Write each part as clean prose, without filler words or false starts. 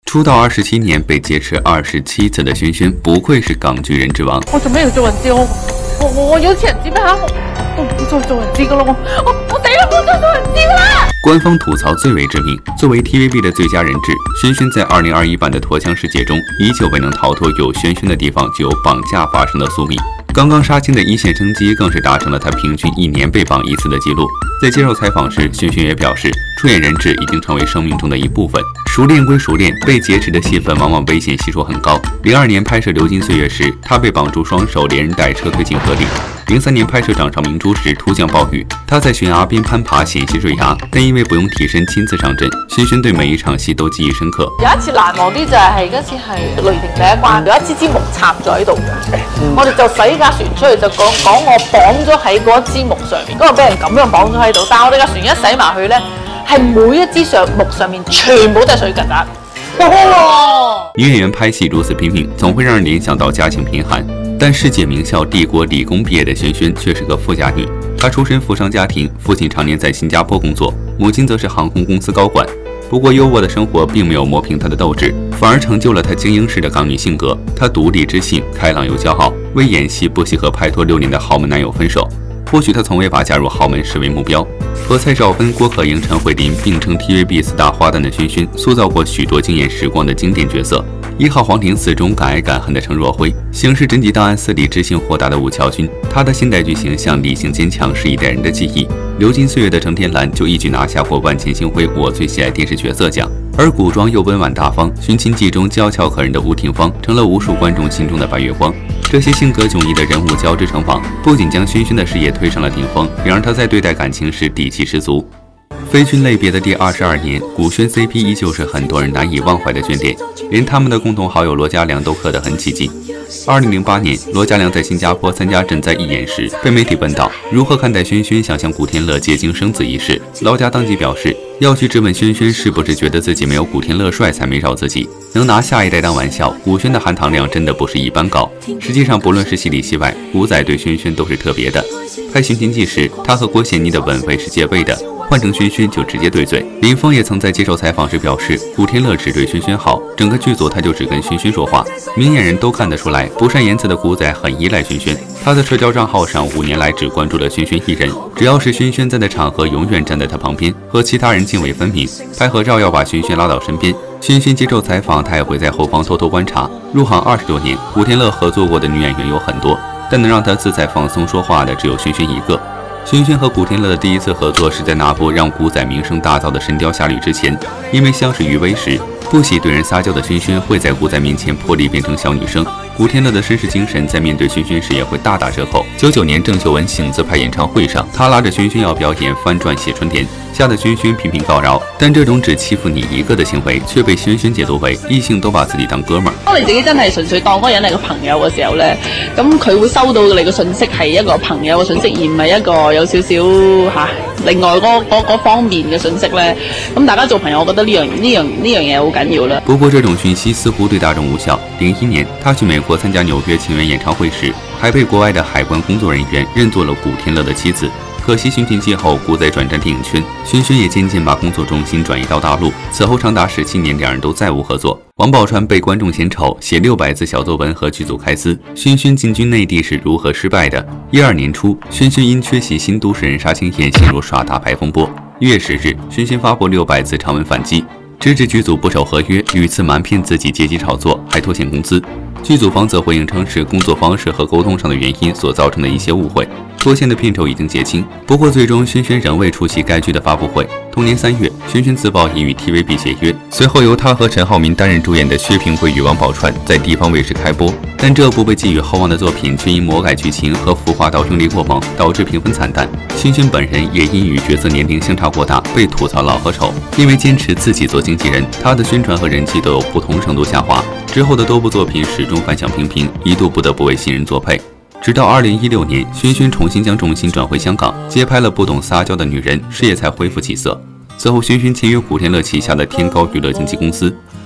出道27年被劫持27次的轩轩，不愧是港剧人之王。 我做咩要做人质？我有錢人知咩嚇？我唔再做人質噶啦！我死啦！唔再做人質啦！ 官方吐槽最为致命。作为 TVB 的最佳人质，轩轩在2021版的脱枪世界中，依旧未能逃脱有轩轩的地方就有绑架发生的宿命。刚刚杀青的一线生机，更是达成了他平均1年被绑1次的记录。在接受采访时，轩轩也表示，出演人质已经成为生命中的一部分。熟练归熟练，被劫持的戏份往往危险系数很高。02年拍摄《流金岁月》时，他被绑住双手，连人带车推进河里。03年拍摄《掌上明珠》时，突降暴雨，他在悬崖边攀爬，险些坠崖，但因为不用替身亲自上阵，轩轩对每一場戲都記憶深刻。 有一次難忘啲就係嗰次係雷霆第一關，有一支木插咗喺度嘅，我哋就駛架船出去就講我綁咗喺嗰支木上面，嗰個俾人咁樣綁咗喺度，但係我哋架船一駛埋去咧，係每一支木上面全部都係水曱甴。 女演员拍戏如此拼命，总会让人联想到家境贫寒。但世界名校帝国理工毕业的轩轩却是个富家女。她出身富商家庭，父亲常年在新加坡工作，母亲则是航空公司高管。不过优渥的生活并没有磨平她的斗志，反而成就了她精英式的港女性格。她独立知性，开朗又骄傲，为演戏不惜和拍拖6年的豪门男友分手。或许她从未把加入豪门视为目标。和蔡少芬、郭可盈、陈慧琳并称 TVB 4大花旦的轩轩，塑造过许多惊艳时光的经典角色。1号皇庭4中敢爱敢恨的程若辉，刑事侦缉档案4里知性豁达的吴乔军，他的现代剧形象理性坚强，是一代人的记忆。流金岁月的程天蓝就一举拿下过万千星辉我最喜爱电视角色奖。而古装又温婉大方，寻亲记中娇俏可人的吴廷芳，成了无数观众心中的白月光。这些性格迥异的人物交织成网，不仅将轩轩的事业推上了顶峰，也让他在对待感情时底气十足。非君类别的第22年，古轩 CP 依旧是很多人难以忘怀的眷恋，连他们的共同好友罗嘉良都磕得很起劲。2008年，罗嘉良在新加坡参加赈灾义演时，被媒体问到如何看待轩轩想向古天乐结经生子一事，劳嘉当即表示要去质问轩轩是不是觉得自己没有古天乐帅才没找自己。能拿下一代当玩笑，古轩的含糖量真的不是一般高。实际上，不论是戏里戏外，古仔对轩轩都是特别的。拍《寻秦记》时，他和郭羡妮的吻会是戒备的，换成轩轩就直接对嘴。林峰也曾在接受采访时表示，古天乐只对轩轩好，整个剧组他就只跟轩轩说话。明眼人都看得出来，不善言辞的古仔很依赖轩轩。他的社交账号上5年来只关注了轩轩一人，只要是轩轩在的场合，永远站在他旁边，和其他人泾渭分明。拍合照要把轩轩拉到身边，轩轩接受采访，他也会在后方偷偷观察。入行20多年，古天乐合作过的女演员有很多，但能让他自在放松说话的只有轩轩一个。轩轩和古天乐的第一次合作是在那部让古仔名声大噪的《神雕侠侣》之前，因为相识于微时，不喜对人撒娇的轩轩会在古仔面前破例变成小女生。古天乐的绅士精神在面对轩轩时也会大打折扣。99年郑秀文醒自拍演唱会上，他拉着轩轩要表演翻转写春联，吓得轩轩频频告饶。但這種只欺負你一個的行為，卻被軒軒解讀為異性都把自己當哥們兒。 當你自己真係純粹當嗰個人係個朋友嘅時候咧，咁佢會收到你嘅信息係一個朋友嘅信息，而唔係一個有少少另外嗰方面嘅信息咧。咁大家做朋友，我覺得呢樣嘢好緊要啦。 不過這種訊息似乎對大眾無效。01年，他去美國參加紐約情緣演唱會時，還被國外的海關工作人員認作了古天樂的妻子。可惜尋秦記後，古仔轉戰電影圈，軒軒也漸漸把工作重心轉移到大陸。此後長達17年，兩人都再無合作。王寶钏被觀眾嫌醜，寫600字小作文和劇組開撕。軒軒進軍內地是如何失敗的？12年初，軒軒因缺席新都市人殺青宴陷入耍大牌風波。1月10日，軒軒發布600字長文反擊，直指劇組不守合約，屢次瞞騙自己借機炒作，還拖欠工資。劇組方則回應稱是工作方式和溝通上的原因所造成的一些誤會，拖欠的片酬已經結清。不過最終軒軒仍未出席該劇的發布會。同年3月，軒軒自曝已與 TVB 協約，隨後由他和陳浩民擔任主演的《薛平貴與王寶钏》在地方衛視開播。但這部被寄予厚望的作品卻因魔改劇情和服化道兄弟過猛，導致評分慘淡。軒軒本人也因與角色年齡相差過大，被吐槽老和醜。因為堅持自己做經紀人，他的宣傳和人氣都有不同程度下滑。之後的多部作品始終反響平平，一度不得不為新人作配。直到2016年，軒軒重新將重心轉回香港，接拍了《不懂撒嬌的女人》，事業才恢復起色。此後，軒軒簽約古天樂旗下的天高娛樂經紀公司。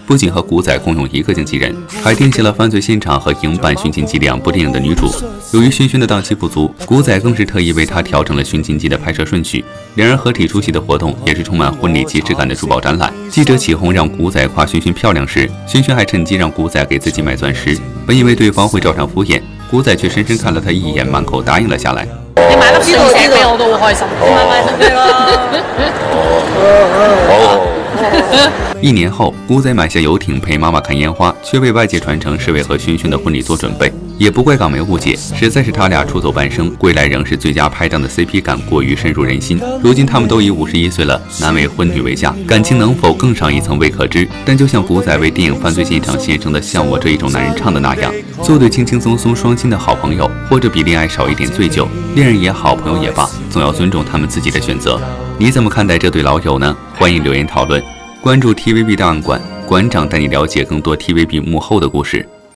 不仅和古仔共用一个经纪人，还定下了《犯罪现场》和《影版寻秦记》2部电影的女主。由于轩轩的档期不足，古仔更是特意为她调整了《寻秦记》的拍摄顺序。两人合体出席的活动也是充满婚礼即视感的珠宝展览。记者起哄让古仔夸轩轩漂亮时，轩轩还趁机让古仔给自己买钻石。本以为对方会照常敷衍，古仔却深深看了他一眼，满口答应了下来。 你買粒鑽石俾我都好開心。 1年後，古仔買下遊艇陪媽媽看煙花，卻被外界傳稱是為和軒軒的婚禮做準備。也不怪港媒誤解，實在是他倆出走半生，歸來仍是最佳拍檔的 CP 感過於深入人心。如今他們都已51歲了，男為婚女為嫁，感情能否更上一層未可知。但就像古仔為電影《犯罪現場》獻聲的《像我這一種男人》唱的那樣，做對輕輕鬆鬆雙心的好朋友，或者比戀愛少一點醉酒，戀人也好，朋友也罷，總要尊重他們自己的選擇。你怎麼看待這對老友呢？歡迎留言討論。關注 TVB 檔案館，館長帶你了解更多 TVB 幕後的故事。